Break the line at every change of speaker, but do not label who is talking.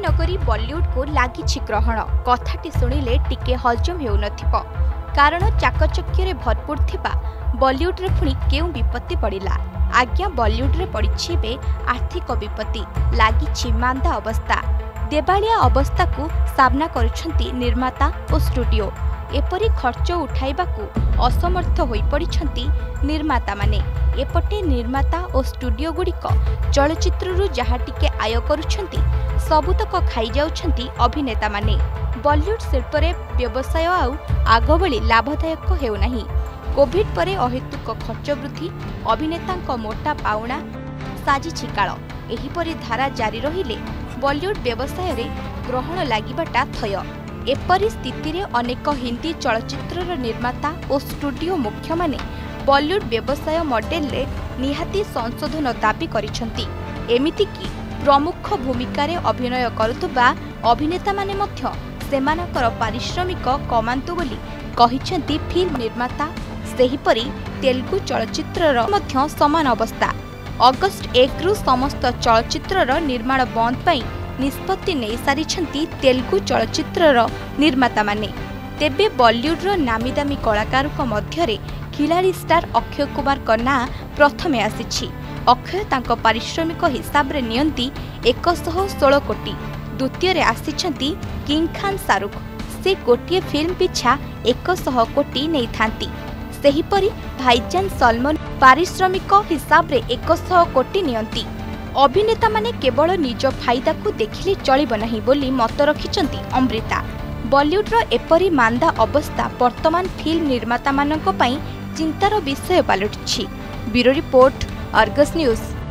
नगरी बॉलीवुड को लागिछि ग्रहण। कथाटी शुणिले टिके हजम हेउनथिब, कारण चाकचक्य भरपूर थिबा बॉलीवुड रे पुणी केउ विपत्ति पड़िला। आज्ञा बॉलीवुड रे पड़िछि बे आर्थिक विपत्ति, लागिछि मांदा अवस्था। देवालिया अवस्था को सामना करुछंती निर्माता और स्टूडियो। एपरी खर्च उठाइबाकू असमर्थ होई पड़िछंती निर्माता माने। एपटे निर्माता और स्टूडियो गुड़िक चलचित्ररू जहा टिके आय करुछंती सबुतक खाई जाउछंती अभिनेता माने। बॉलीवुड शिल्प रे व्यवसाय आग भली लाभदायक हेउ नाही। कोविड परे अहेतुक खर्च वृद्धि, अभिनेतांक मोटा पाउणा साजिछि काळ। एहिपरि धारा जारी रहिले बॉलीवुड व्यवसाय रे ग्रहण लागिबाटा थय। एपरि स्थिति रे अनेक हिंदी चलचित्रर निर्माता और स्टूडियो मुख्य माने बॉलीवुड व्यवसाय मॉडल रे निहाती संशोधन दाबी करिसंती। एमिति कि प्रमुख भूमिका रे अभिनय करुतबा अभिनेता माने मध्य सेमानकर पारिश्रमिक कमांतु बोली कहिसंती फिल्म निर्माता। सेहिपरि तेलुगु चलचित्रर मध्य समान अवस्था। अगस्ट 1 रु समस्त चलचित्रर निर्माण बंद पई निष्पत्ति नहीं सारिछंती तेलुगु चलचित्रर निर्माता माने। तेबे बॉलीवुड रो नामी दामी कलाकार मध्यरे खिलाड़ी स्टार अक्षय कुमार का नाँ प्रथमे आसीछि। अक्षय तांको पारिश्रमिक हिसाब रे नियंती 116 कोटी। द्वितीय रे आसीछंती किंग खान शाहरुख, से गोटिए फिल्म पिछा 100 कोटी नहीं थांती। सेहिपरि भाईजान सलमान पारिश्रमिक हिसाब रे 100 कोटी नियंती। अभिनेता माने केवल निज फायदा को देखिले चलिब नाही बोली मत रखिचंती अमृता। बॉलीवुड रो एपरी मांदा अवस्था वर्तमान फिल्म निर्माता मानक पई चिंतार विषय पालटिछि। Bureau report, Argus news.